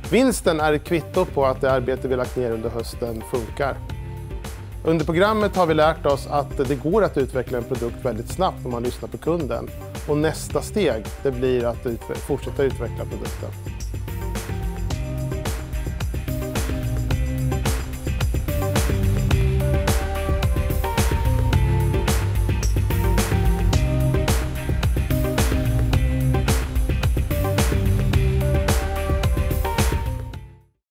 Vinsten är ett kvitto på att det arbete vi lagt ner under hösten funkar. Under programmet har vi lärt oss att det går att utveckla en produkt väldigt snabbt om man lyssnar på kunden. Och nästa steg det blir att fortsätta utveckla produkten.